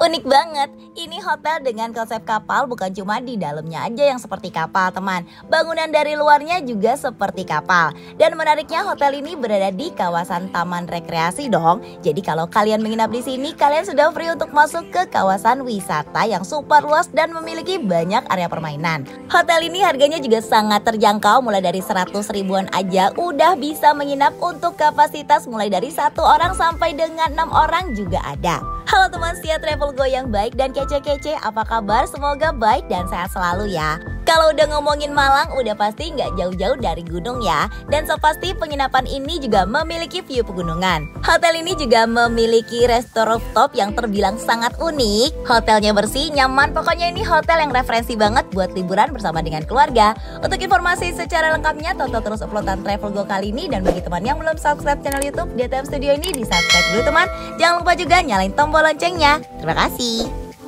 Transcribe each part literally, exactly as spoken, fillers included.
Unik banget, ini hotel dengan konsep kapal bukan cuma di dalamnya aja yang seperti kapal teman. Bangunan dari luarnya juga seperti kapal. Dan menariknya hotel ini berada di kawasan taman rekreasi dong. Jadi kalau kalian menginap di sini, kalian sudah free untuk masuk ke kawasan wisata yang super luas dan memiliki banyak area permainan. Hotel ini harganya juga sangat terjangkau, mulai dari seratus ribuan aja udah bisa menginap. Untuk kapasitas mulai dari satu orang sampai dengan enam orang juga ada. Halo teman setia Travel Go yang baik dan kece-kece, apa kabar? Semoga baik dan sehat selalu ya. Kalau udah ngomongin Malang, udah pasti nggak jauh-jauh dari gunung ya. Dan so pasti penginapan ini juga memiliki view pegunungan. Hotel ini juga memiliki restoran rooftop yang terbilang sangat unik. Hotelnya bersih, nyaman, pokoknya ini hotel yang referensi banget buat liburan bersama dengan keluarga. Untuk informasi secara lengkapnya, tonton terus uploadan Travel Go kali ini. Dan bagi teman yang belum subscribe channel YouTube D T M Studio ini, di subscribe dulu teman. Jangan lupa juga nyalain tombol loncengnya. Terima kasih.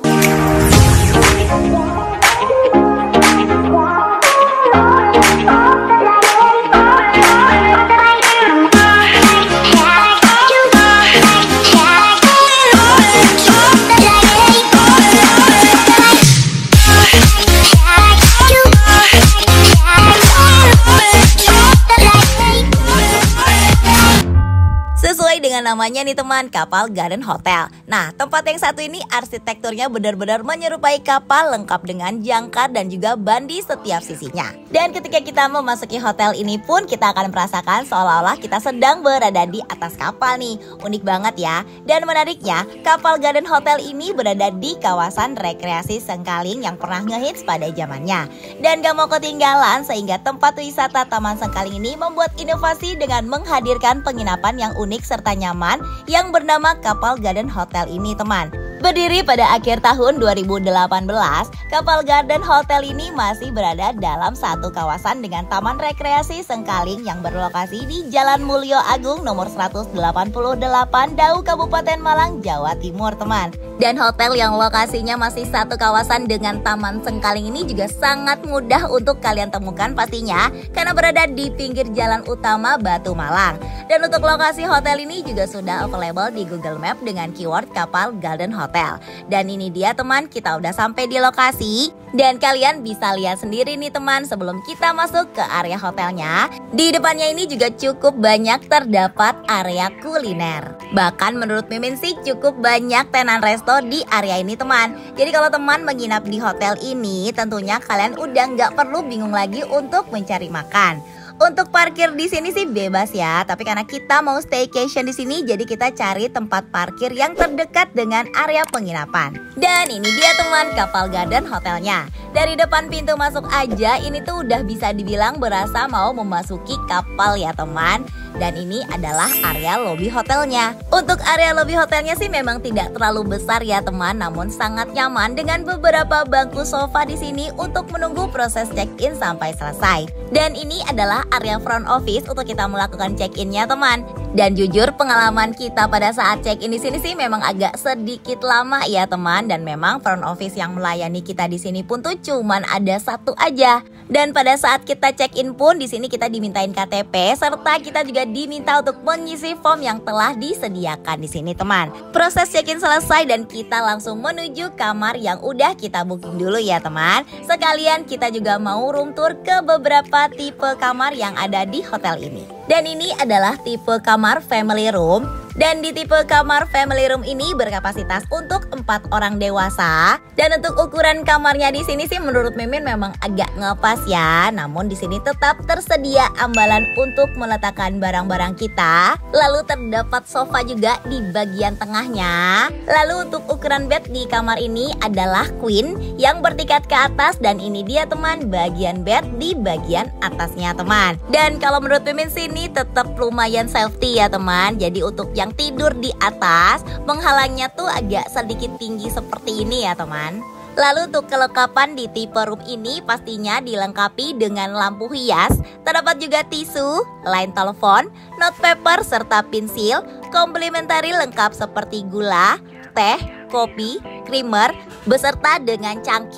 Sesuai dengan namanya nih teman, Kapal Garden Hotel. Nah, tempat yang satu ini arsitekturnya benar-benar menyerupai kapal, lengkap dengan jangkar dan juga ban di setiap sisinya. Dan ketika kita memasuki hotel ini pun kita akan merasakan seolah-olah kita sedang berada di atas kapal nih. Unik banget ya. Dan menariknya, Kapal Garden Hotel ini berada di kawasan rekreasi Sengkaling yang pernah ngehits pada zamannya. Dan gak mau ketinggalan sehingga tempat wisata Taman Sengkaling ini membuat inovasi dengan menghadirkan penginapan yang unik serta nyaman yang bernama Kapal Garden Hotel ini teman. Berdiri pada akhir tahun dua ribu delapan belas, Kapal Garden Hotel ini masih berada dalam satu kawasan dengan Taman Rekreasi Sengkaling yang berlokasi di Jalan Mulyo Agung nomor seratus delapan puluh delapan Dau, Kabupaten Malang, Jawa Timur teman. Dan hotel yang lokasinya masih satu kawasan dengan Taman Sengkaling ini juga sangat mudah untuk kalian temukan pastinya, karena berada di pinggir jalan utama Batu Malang. Dan untuk lokasi hotel ini juga sudah available di Google Map dengan keyword Kapal Garden Hotel. Dan ini dia teman, kita udah sampai di lokasi. Dan kalian bisa lihat sendiri nih teman, sebelum kita masuk ke area hotelnya, di depannya ini juga cukup banyak terdapat area kuliner. Bahkan menurut Mimin sih cukup banyak tenan resto di area ini teman. Jadi kalau teman menginap di hotel ini, tentunya kalian udah nggak perlu bingung lagi untuk mencari makan. Untuk parkir di sini sih bebas ya, tapi karena kita mau staycation di sini, jadi kita cari tempat parkir yang terdekat dengan area penginapan. Dan ini dia teman, Kapal Garden Hotelnya. Dari depan pintu masuk aja, ini tuh udah bisa dibilang berasa mau memasuki kapal ya teman. Dan ini adalah area lobi hotelnya. Untuk area lobi hotelnya sih memang tidak terlalu besar ya teman, namun sangat nyaman dengan beberapa bangku sofa di sini untuk menunggu proses check-in sampai selesai. Dan ini adalah area front office untuk kita melakukan check-innya teman. Dan jujur pengalaman kita pada saat check-in di sini sih memang agak sedikit lama ya teman. Dan memang front office yang melayani kita di sini pun tuh cuman ada satu aja. Dan pada saat kita check-in pun di sini kita dimintain K T P serta kita juga diminta untuk mengisi form yang telah disediakan di sini teman. Proses check-in selesai dan kita langsung menuju kamar yang udah kita booking dulu ya teman. Sekalian kita juga mau room tour ke beberapa tipe kamar yang ada di hotel ini. Dan ini adalah tipe kamar family room. Dan di tipe kamar family room ini berkapasitas untuk empat orang dewasa. Dan untuk ukuran kamarnya di sini sih menurut Mimin memang agak ngepas ya. Namun di sini tetap tersedia ambalan untuk meletakkan barang-barang kita. Lalu terdapat sofa juga di bagian tengahnya. Lalu untuk ukuran bed di kamar ini adalah queen yang bertingkat ke atas. Dan ini dia teman, bagian bed di bagian atasnya teman. Dan kalau menurut Mimin sih ini tetap lumayan safety ya teman. Jadi untuk yang yang tidur di atas, penghalangnya tuh agak sedikit tinggi seperti ini ya teman. Lalu untuk kelengkapan di tipe room ini pastinya dilengkapi dengan lampu hias. Terdapat juga tisu, line telepon, note paper serta pensil. Komplementari lengkap seperti gula, teh, kopi, creamer, beserta dengan cangkir,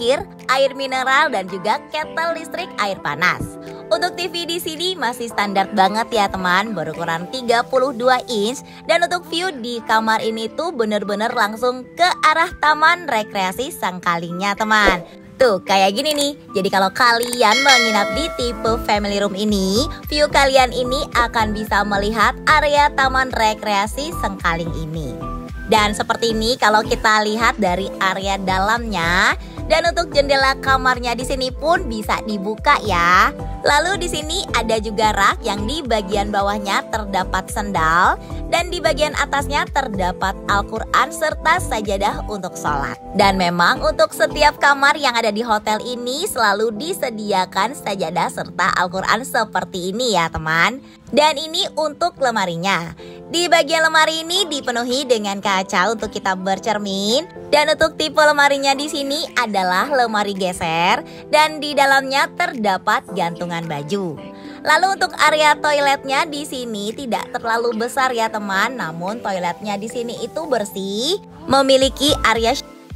air mineral dan juga kettle listrik air panas. Untuk T V di sini masih standar banget ya teman, berukuran tiga puluh dua inch. Dan untuk view di kamar ini tuh bener-bener langsung ke arah taman rekreasi Sangkalingnya teman. Tuh kayak gini nih. Jadi kalau kalian menginap di tipe family room ini, view kalian ini akan bisa melihat area taman rekreasi Sangkaling ini. Dan seperti ini kalau kita lihat dari area dalamnya. Dan untuk jendela kamarnya di sini pun bisa dibuka ya. Lalu di sini ada juga rak yang di bagian bawahnya terdapat sendal dan di bagian atasnya terdapat Al-Quran serta sajadah untuk sholat. Dan memang untuk setiap kamar yang ada di hotel ini selalu disediakan sajadah serta Al-Quran seperti ini ya teman. Dan ini untuk lemarinya. Di bagian lemari ini dipenuhi dengan kaca untuk kita bercermin. Dan untuk tipe lemarinya di sini adalah lemari geser dan di dalamnya terdapat gantungan baju. Lalu untuk area toiletnya di sini tidak terlalu besar ya teman, namun toiletnya di sini itu bersih, memiliki area.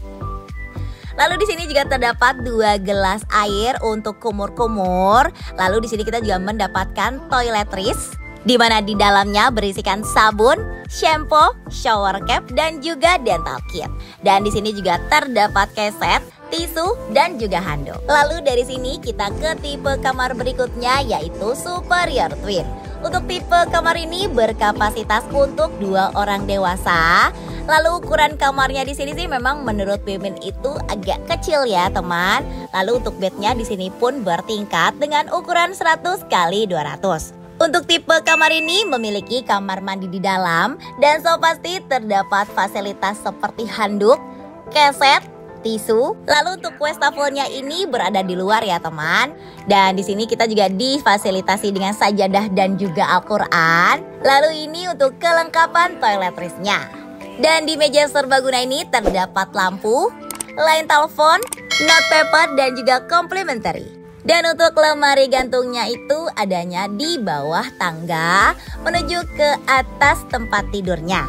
Lalu di sini juga terdapat dua gelas air untuk kumur-kumur. Lalu di sini kita juga mendapatkan toiletries, di mana di dalamnya berisikan sabun, shampoo, shower cap, dan juga dental kit. Dan di sini juga terdapat keset, tisu, dan juga handuk. Lalu dari sini kita ke tipe kamar berikutnya yaitu superior twin. Untuk tipe kamar ini berkapasitas untuk dua orang dewasa. Lalu ukuran kamarnya di sini sih memang menurut Mimin itu agak kecil ya teman. Lalu untuk bednya di sini pun bertingkat dengan ukuran seratus kali dua ratus. Untuk tipe kamar ini memiliki kamar mandi di dalam dan so pasti terdapat fasilitas seperti handuk, keset, tisu. Lalu untuk wastafelnya ini berada di luar ya teman. Dan di sini kita juga difasilitasi dengan sajadah dan juga Al-Quran. Lalu ini untuk kelengkapan toiletries-nya. Dan di meja serbaguna ini terdapat lampu, line telepon, notepaper, dan juga complimentary. Dan untuk lemari gantungnya itu adanya di bawah tangga menuju ke atas tempat tidurnya.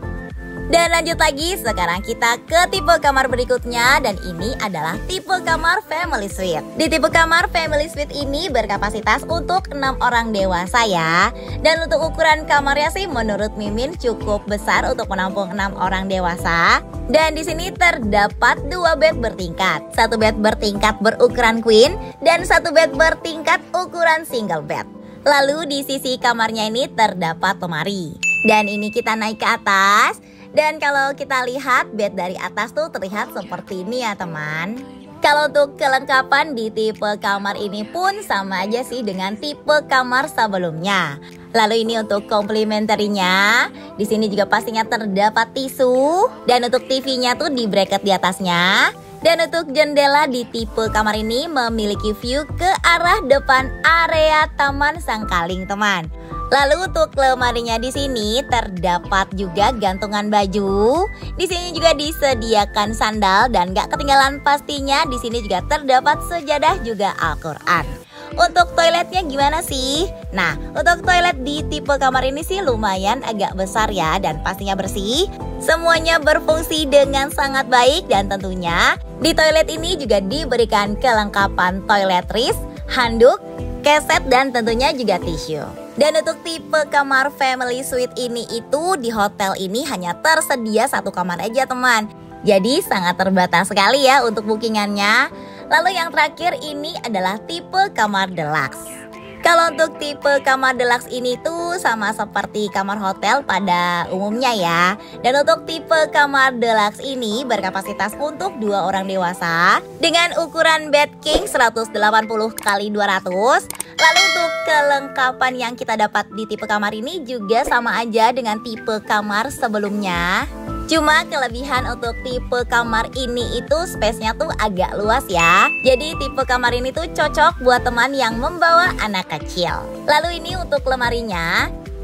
Dan lanjut lagi, sekarang kita ke tipe kamar berikutnya dan ini adalah tipe kamar family suite. Di tipe kamar family suite ini berkapasitas untuk enam orang dewasa ya. Dan untuk ukuran kamarnya sih menurut Mimin cukup besar untuk menampung enam orang dewasa. Dan di sini terdapat dua bed bertingkat. Satu bed bertingkat berukuran queen dan satu bed bertingkat ukuran single bed. Lalu di sisi kamarnya ini terdapat lemari. Dan ini kita naik ke atas. Dan kalau kita lihat bed dari atas tuh terlihat seperti ini ya teman. Kalau untuk kelengkapan di tipe kamar ini pun sama aja sih dengan tipe kamar sebelumnya. Lalu ini untuk komplementarinya. Di sini juga pastinya terdapat tisu dan untuk T V-nya tuh di bracket di atasnya. Dan untuk jendela di tipe kamar ini memiliki view ke arah depan area Taman Sangkaling teman. Lalu untuk lemarinya di sini terdapat juga gantungan baju. Di sini juga disediakan sandal dan gak ketinggalan pastinya di sini juga terdapat sejadah juga Al-Quran. Untuk toiletnya gimana sih? Nah, untuk toilet di tipe kamar ini sih lumayan agak besar ya dan pastinya bersih. Semuanya berfungsi dengan sangat baik dan tentunya di toilet ini juga diberikan kelengkapan toiletries, handuk, keset, dan tentunya juga tisu. Dan untuk tipe kamar family suite ini itu di hotel ini hanya tersedia satu kamar aja teman. Jadi sangat terbatas sekali ya untuk bookingannya. Lalu yang terakhir ini adalah tipe kamar deluxe. Kalau untuk tipe kamar deluxe ini tuh sama seperti kamar hotel pada umumnya ya. Dan untuk tipe kamar deluxe ini berkapasitas untuk dua orang dewasa dengan ukuran bed king seratus delapan puluh kali dua ratus. Lalu untuk kelengkapan yang kita dapat di tipe kamar ini juga sama aja dengan tipe kamar sebelumnya. Cuma kelebihan untuk tipe kamar ini itu space-nya tuh agak luas ya. Jadi tipe kamar ini tuh cocok buat teman yang membawa anak kecil. Lalu ini untuk lemarinya.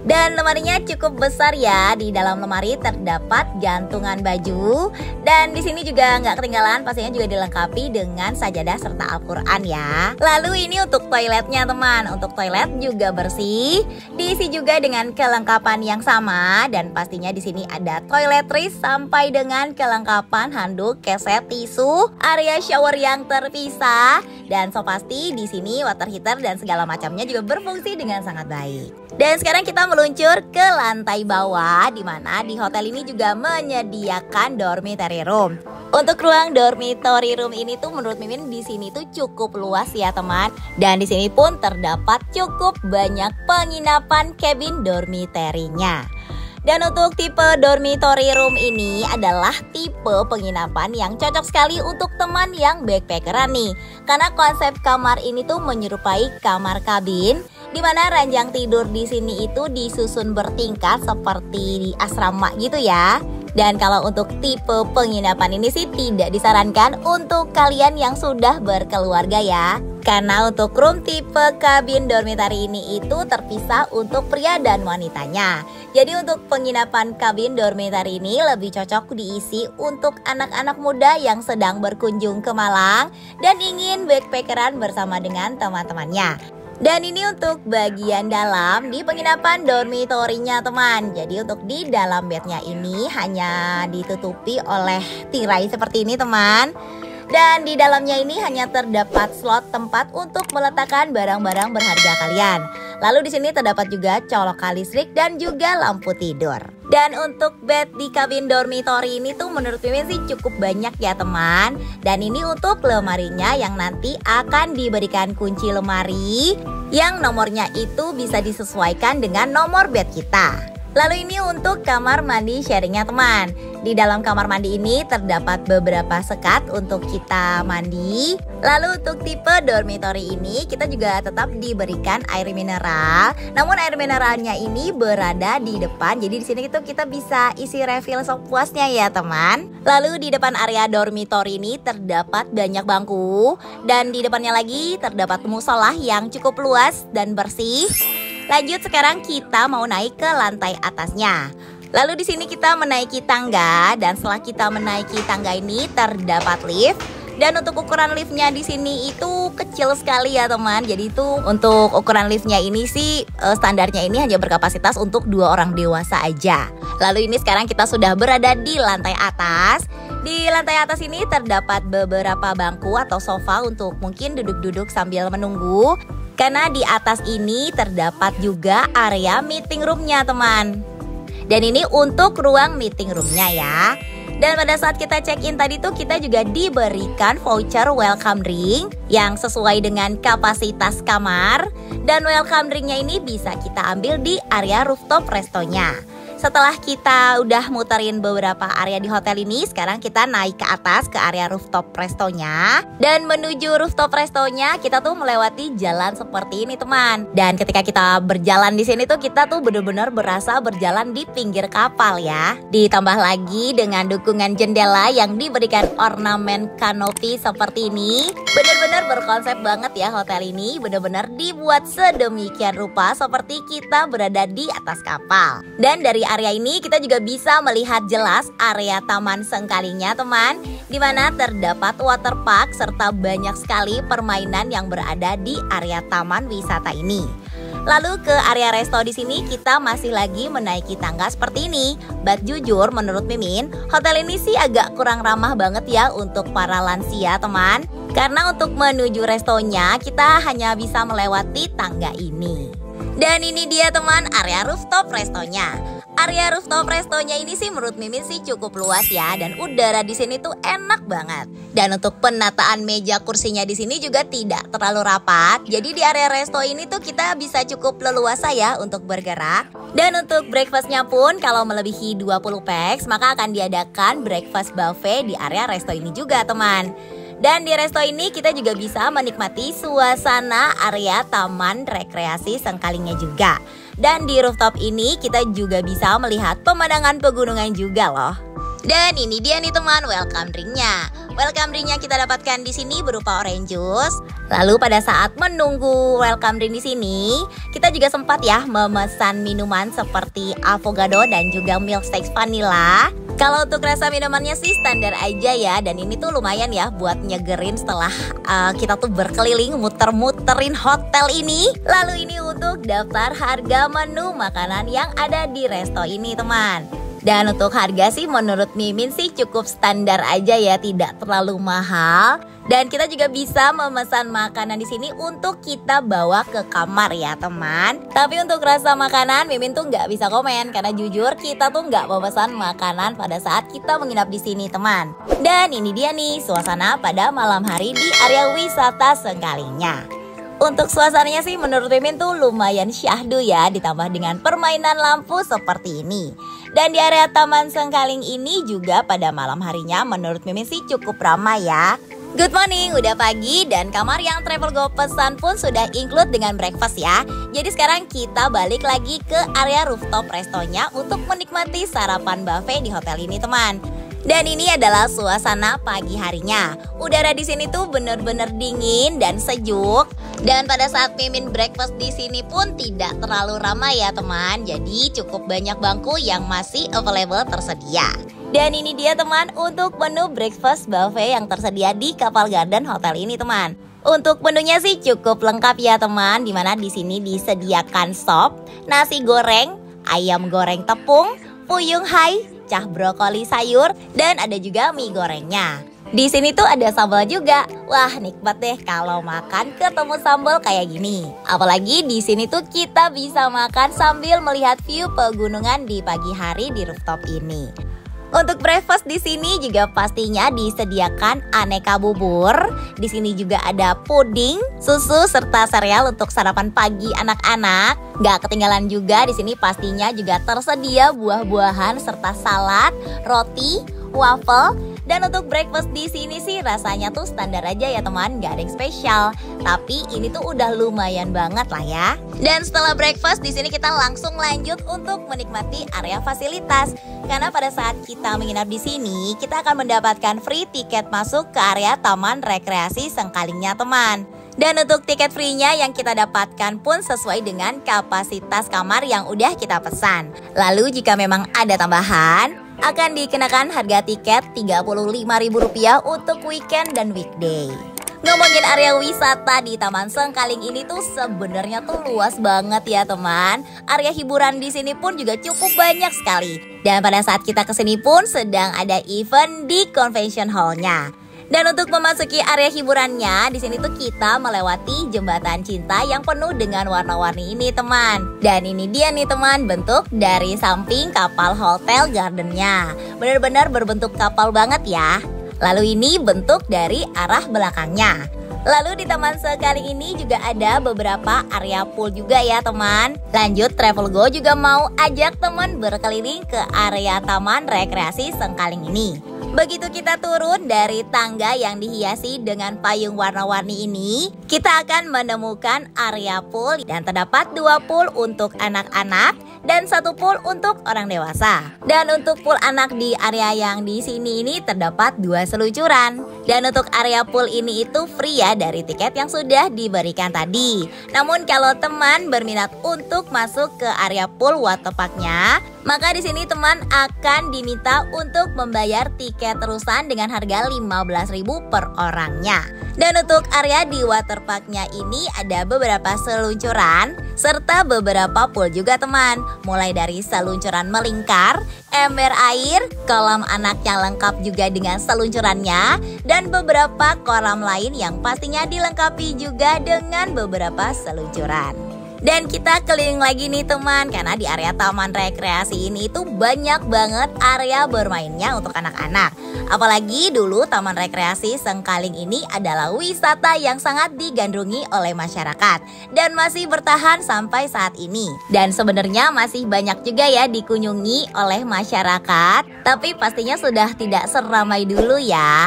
Dan lemarinya cukup besar ya. Di dalam lemari terdapat gantungan baju. Dan di sini juga nggak ketinggalan, pastinya juga dilengkapi dengan sajadah serta Al-Quran ya. Lalu ini untuk toiletnya teman. Untuk toilet juga bersih, diisi juga dengan kelengkapan yang sama. Dan pastinya di sini ada toiletries sampai dengan kelengkapan handuk, keset, tisu, area shower yang terpisah. Dan so pasti di sini water heater dan segala macamnya juga berfungsi dengan sangat baik. Dan sekarang kita meluncur ke lantai bawah, di mana di hotel ini juga menyediakan dormitory room. Untuk ruang dormitory room ini tuh menurut Mimin di sini tuh cukup luas ya teman. Dan di sini pun terdapat cukup banyak penginapan cabin dormitory-nya. Dan untuk tipe dormitory room ini adalah tipe penginapan yang cocok sekali untuk teman yang backpackeran nih. Karena konsep kamar ini tuh menyerupai kamar kabin, di mana ranjang tidur di sini itu disusun bertingkat seperti di asrama gitu ya. Dan kalau untuk tipe penginapan ini sih tidak disarankan untuk kalian yang sudah berkeluarga ya. Karena untuk room tipe kabin dormitory ini itu terpisah untuk pria dan wanitanya. Jadi untuk penginapan kabin dormitory ini lebih cocok diisi untuk anak-anak muda yang sedang berkunjung ke Malang dan ingin backpackeran bersama dengan teman-temannya. Dan ini untuk bagian dalam di penginapan dormitory-nya teman. Jadi untuk di dalam bednya ini hanya ditutupi oleh tirai seperti ini teman. Dan di dalamnya ini hanya terdapat slot tempat untuk meletakkan barang-barang berharga kalian. Lalu di sini terdapat juga colokan listrik dan juga lampu tidur. Dan untuk bed di kabin dormitory ini tuh menurut Mimin sih cukup banyak ya teman. Dan ini untuk lemarinya yang nanti akan diberikan kunci lemari yang nomornya itu bisa disesuaikan dengan nomor bed kita. Lalu ini untuk kamar mandi sharingnya teman. Di dalam kamar mandi ini terdapat beberapa sekat untuk kita mandi. Lalu untuk tipe dormitory ini kita juga tetap diberikan air mineral. Namun air mineralnya ini berada di depan. Jadi di sini itu kita bisa isi refill sepuasnya ya teman. Lalu di depan area dormitory ini terdapat banyak bangku. Dan di depannya lagi terdapat musola yang cukup luas dan bersih. Lanjut sekarang kita mau naik ke lantai atasnya. Lalu di sini kita menaiki tangga dan setelah kita menaiki tangga ini terdapat lift. Dan untuk ukuran liftnya di sini itu kecil sekali ya teman. Jadi itu untuk ukuran liftnya ini sih standarnya ini hanya berkapasitas untuk dua orang dewasa aja. Lalu ini sekarang kita sudah berada di lantai atas. Di lantai atas ini terdapat beberapa bangku atau sofa untuk mungkin duduk-duduk sambil menunggu. Karena di atas ini terdapat juga area meeting roomnya teman. Dan ini untuk ruang meeting roomnya ya. Dan pada saat kita check-in tadi tuh kita juga diberikan voucher welcome drink yang sesuai dengan kapasitas kamar. Dan welcome drinknya ini bisa kita ambil di area rooftop restonya. Setelah kita udah muterin beberapa area di hotel ini, sekarang kita naik ke atas ke area rooftop restonya. Dan menuju rooftop restonya kita tuh melewati jalan seperti ini teman. Dan ketika kita berjalan di sini tuh kita tuh bener-bener berasa berjalan di pinggir kapal ya. Ditambah lagi dengan dukungan jendela yang diberikan ornamen kanopi seperti ini. Bener-bener berkonsep banget ya hotel ini. Bener-bener dibuat sedemikian rupa seperti kita berada di atas kapal. Dan dari area ini kita juga bisa melihat jelas area taman sengkalinya teman, di mana terdapat waterpark serta banyak sekali permainan yang berada di area taman wisata ini. Lalu ke area resto di sini kita masih lagi menaiki tangga seperti ini. But jujur menurut Mimin, hotel ini sih agak kurang ramah banget ya untuk para lansia teman. Karena untuk menuju restonya kita hanya bisa melewati tangga ini. Dan ini dia teman area rooftop restonya. Area rooftop restonya ini sih menurut Mimin sih cukup luas ya, dan udara di sini tuh enak banget. Dan untuk penataan meja kursinya di sini juga tidak terlalu rapat. Jadi di area resto ini tuh kita bisa cukup leluasa ya untuk bergerak. Dan untuk breakfastnya pun kalau melebihi dua puluh pax maka akan diadakan breakfast buffet di area resto ini juga teman. Dan di resto ini kita juga bisa menikmati suasana area taman rekreasi Sengkalingnya juga. Dan di rooftop ini kita juga bisa melihat pemandangan pegunungan juga loh. Dan ini dia nih teman welcome drinknya. Welcome drinknya kita dapatkan di sini berupa orange juice. Lalu pada saat menunggu welcome drink di sini, kita juga sempat ya memesan minuman seperti avocado dan juga milkshake vanilla. Kalau untuk rasa minumannya sih standar aja ya, dan ini tuh lumayan ya buat nyegerin setelah uh, kita tuh berkeliling muter-muterin hotel ini. Lalu ini untuk daftar harga menu makanan yang ada di resto ini teman. Dan untuk harga sih menurut Mimin sih cukup standar aja ya, tidak terlalu mahal. Dan kita juga bisa memesan makanan di sini untuk kita bawa ke kamar ya teman. Tapi untuk rasa makanan Mimin tuh nggak bisa komen, karena jujur kita tuh nggak memesan makanan pada saat kita menginap di sini teman. Dan ini dia nih suasana pada malam hari di area wisata Sengkalingnya. Untuk suasananya sih menurut Mimin tuh lumayan syahdu ya, ditambah dengan permainan lampu seperti ini. Dan di area Taman Sengkaling ini juga pada malam harinya menurut Mimin sih cukup ramai ya. Good morning, udah pagi dan kamar yang Travelgo pesan pun sudah include dengan breakfast ya. Jadi sekarang kita balik lagi ke area rooftop restonya untuk menikmati sarapan buffet di hotel ini teman. Dan ini adalah suasana pagi harinya. Udara di sini tuh bener-bener dingin dan sejuk. Dan pada saat Mimin breakfast di sini pun tidak terlalu ramai ya teman. Jadi cukup banyak bangku yang masih available tersedia. Dan ini dia teman untuk menu breakfast buffet yang tersedia di Kapal Garden Hotel ini teman. Untuk menunya sih cukup lengkap ya teman, dimana di sini disediakan sop, nasi goreng, ayam goreng tepung, fuyung hai, cah brokoli sayur, dan ada juga mie gorengnya. Di sini tuh ada sambal juga. Wah, nikmat deh kalau makan ketemu sambal kayak gini. Apalagi di sini tuh kita bisa makan sambil melihat view pegunungan di pagi hari di rooftop ini. Untuk breakfast di sini juga pastinya disediakan aneka bubur. Di sini juga ada puding, susu serta sereal untuk sarapan pagi anak-anak. Gak ketinggalan juga di sini pastinya juga tersedia buah-buahan serta salad, roti, waffle. Dan untuk breakfast di sini sih rasanya tuh standar aja ya teman, gak ada yang spesial. Tapi ini tuh udah lumayan banget lah ya. Dan setelah breakfast di sini kita langsung lanjut untuk menikmati area fasilitas. Karena pada saat kita menginap di sini, kita akan mendapatkan free tiket masuk ke area Taman Rekreasi Sengkalingnya teman. Dan untuk tiket free-nya yang kita dapatkan pun sesuai dengan kapasitas kamar yang udah kita pesan. Lalu jika memang ada tambahan, akan dikenakan harga tiket tiga puluh lima ribu rupiah untuk weekend dan weekday. Ngomongin area wisata di Taman Sengkaling ini tuh sebenarnya tuh luas banget ya teman. Area hiburan di sini pun juga cukup banyak sekali. Dan pada saat kita kesini pun sedang ada event di convention hall-nya. Dan untuk memasuki area hiburannya, di sini tuh kita melewati jembatan cinta yang penuh dengan warna-warni ini teman. Dan ini dia nih teman, bentuk dari samping kapal hotel gardennya. Benar-benar berbentuk kapal banget ya. Lalu ini bentuk dari arah belakangnya. Lalu di Taman Sengkaling ini juga ada beberapa area pool juga ya teman. Lanjut Travelgo juga mau ajak teman berkeliling ke area Taman Rekreasi Sengkaling ini. Begitu kita turun dari tangga yang dihiasi dengan payung warna-warni ini, kita akan menemukan area pool dan terdapat dua pool untuk anak-anak dan satu pool untuk orang dewasa. Dan untuk pool anak di area yang di sini ini terdapat dua seluncuran. Dan untuk area pool ini itu free ya dari tiket yang sudah diberikan tadi. Namun kalau teman berminat untuk masuk ke area pool waterparknya, maka di sini teman akan diminta untuk membayar tiket terusan dengan harga lima belas ribu per orangnya. Dan untuk area di waterparknya ini ada beberapa seluncuran serta beberapa pool juga teman. Mulai dari seluncuran melingkar, ember air, kolam anak yang lengkap juga dengan seluncurannya, dan beberapa kolam lain yang pastinya dilengkapi juga dengan beberapa seluncuran. Dan kita keliling lagi nih teman, karena di area taman rekreasi ini itu banyak banget area bermainnya untuk anak-anak. Apalagi dulu taman rekreasi Sengkaling ini adalah wisata yang sangat digandrungi oleh masyarakat dan masih bertahan sampai saat ini. Dan sebenarnya masih banyak juga ya dikunjungi oleh masyarakat, tapi pastinya sudah tidak seramai dulu ya.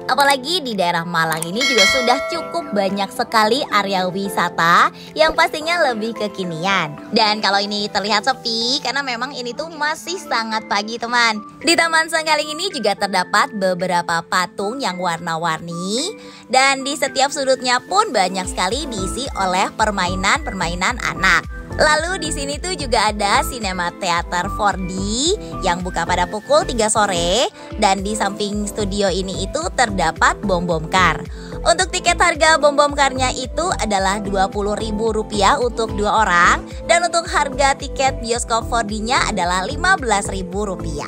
Apalagi di daerah Malang ini juga sudah cukup banyak sekali area wisata yang pastinya lebih kekinian. Dan kalau ini terlihat sepi karena memang ini tuh masih sangat pagi teman. Di Taman Sengkaling ini juga terdapat beberapa patung yang warna-warni. Dan di setiap sudutnya pun banyak sekali diisi oleh permainan-permainan anak. Lalu di sini tuh juga ada Cinema Theater empat D yang buka pada pukul tiga sore dan di samping studio ini itu terdapat Bom Bom Car. Untuk tiket harga Bom Bom Car-nya itu adalah dua puluh ribu rupiah untuk dua orang dan untuk harga tiket bioskop empat D-nya adalah lima belas ribu rupiah.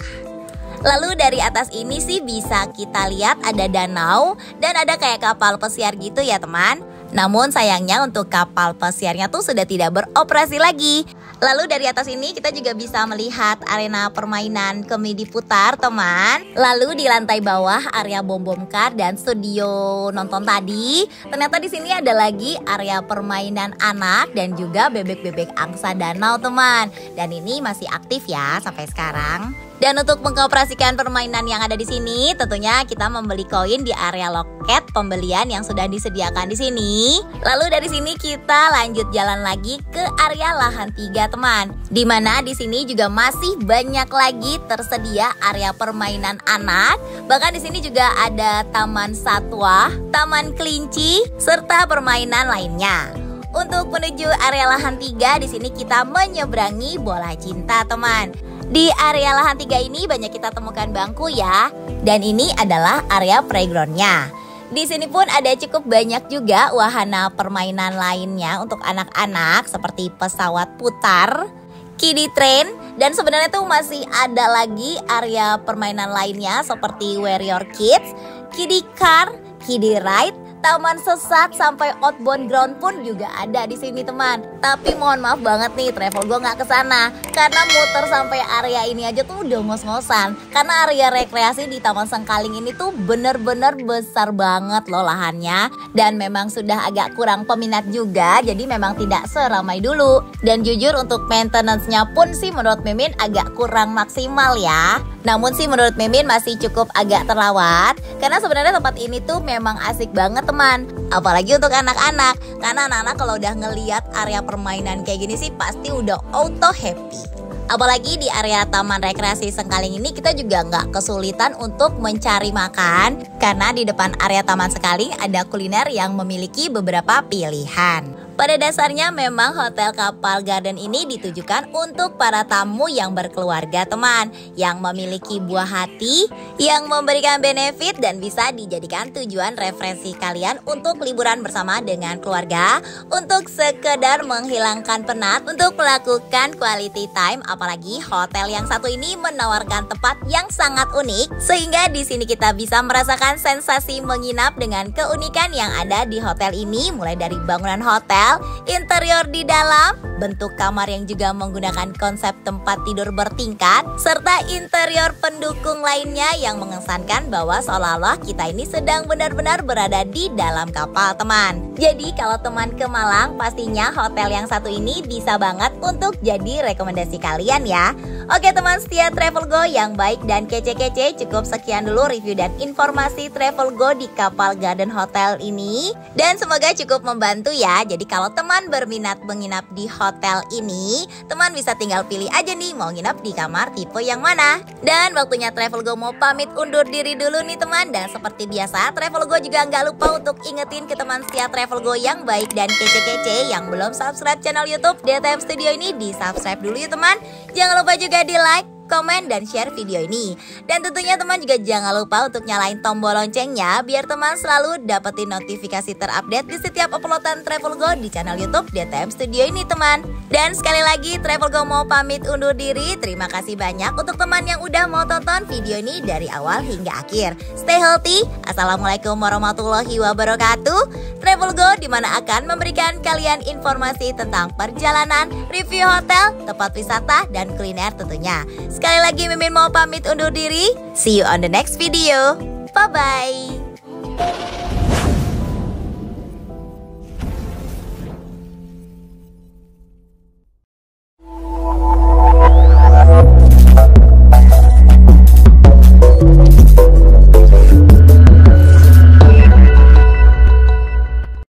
Lalu dari atas ini sih bisa kita lihat ada danau dan ada kayak kapal pesiar gitu ya teman. Namun sayangnya untuk kapal pesiarnya tuh sudah tidak beroperasi lagi. Lalu dari atas ini kita juga bisa melihat arena permainan komedi putar teman. Lalu di lantai bawah area Bom Bom Car dan studio nonton tadi. Ternyata di sini ada lagi area permainan anak dan juga bebek-bebek angsa danau teman. Dan ini masih aktif ya sampai sekarang. Dan untuk mengoperasikan permainan yang ada di sini, tentunya kita membeli koin di area loket pembelian yang sudah disediakan di sini. Lalu dari sini kita lanjut jalan lagi ke area lahan tiga teman. Dimana di sini juga masih banyak lagi tersedia area permainan anak. Bahkan di sini juga ada taman satwa, taman kelinci, serta permainan lainnya. Untuk menuju area lahan tiga di sini kita menyeberangi bola cinta teman. Di area lahan tiga ini banyak kita temukan bangku ya. Dan ini adalah area playgroundnya. Di sini pun ada cukup banyak juga wahana permainan lainnya untuk anak-anak seperti pesawat putar, kiddie train, dan sebenarnya tuh masih ada lagi area permainan lainnya seperti Warrior Kids, kiddie car, kiddie ride, taman sesat sampai outbound ground pun juga ada di sini teman. Tapi mohon maaf banget nih travel gue nggak kesana karena muter sampai area ini aja tuh udah ngos-ngosan. Karena area rekreasi di Taman Sengkaling ini tuh bener-bener besar banget loh lahannya. Dan memang sudah agak kurang peminat juga, jadi memang tidak seramai dulu. Dan jujur untuk maintenance-nya pun sih menurut Mimin agak kurang maksimal ya. Namun sih menurut Mimin masih cukup agak terlawat. Karena sebenarnya tempat ini tuh memang asik banget teman. Apalagi untuk anak-anak. Karena anak-anak kalau udah ngeliat area permainan kayak gini sih pasti udah auto happy. Apalagi di area Taman Rekreasi Sengkaling ini kita juga nggak kesulitan untuk mencari makan. Karena di depan area Taman Sengkaling ada kuliner yang memiliki beberapa pilihan. Pada dasarnya memang Hotel Kapal Garden ini ditujukan untuk para tamu yang berkeluarga teman, yang memiliki buah hati, yang memberikan benefit dan bisa dijadikan tujuan referensi kalian untuk liburan bersama dengan keluarga, untuk sekedar menghilangkan penat, untuk melakukan quality time. Apalagi hotel yang satu ini menawarkan tempat yang sangat unik, sehingga di sini kita bisa merasakan sensasi menginap dengan keunikan yang ada di hotel ini, mulai dari bangunan hotel, interior di dalam, bentuk kamar yang juga menggunakan konsep tempat tidur bertingkat, serta interior pendukung lainnya yang mengesankan bahwa seolah-olah kita ini sedang benar-benar berada di dalam kapal teman. Jadi kalau teman ke Malang, pastinya hotel yang satu ini bisa banget untuk jadi rekomendasi kalian ya. Oke teman setia Travel Go yang baik dan kece-kece, cukup sekian dulu review dan informasi Travel Go di Kapal Garden Hotel ini. Dan semoga cukup membantu ya. Jadi kalau teman berminat menginap di hotel ini, teman bisa tinggal pilih aja nih mau nginap di kamar tipe yang mana. Dan waktunya Travel Go mau pamit undur diri dulu nih teman. Dan seperti biasa Travel Go juga nggak lupa untuk ingetin ke teman setia Travel Go yang baik dan kece-kece yang belum subscribe channel YouTube D T M Studio ini, di subscribe dulu ya teman. Jangan lupa juga di like, komen, dan share video ini. Dan tentunya teman juga jangan lupa untuk nyalain tombol loncengnya biar teman selalu dapetin notifikasi terupdate di setiap uploadan Travel Go di channel YouTube D T M Studio ini teman. Dan sekali lagi Travel Go mau pamit undur diri. Terima kasih banyak untuk teman yang udah mau tonton video ini dari awal hingga akhir. Stay healthy. Assalamualaikum warahmatullahi wabarakatuh. Travel Go dimana akan memberikan kalian informasi tentang perjalanan, review hotel, tempat wisata, dan kuliner tentunya. Sekali lagi Mimin mau pamit undur diri. See you on the next video. Bye-bye.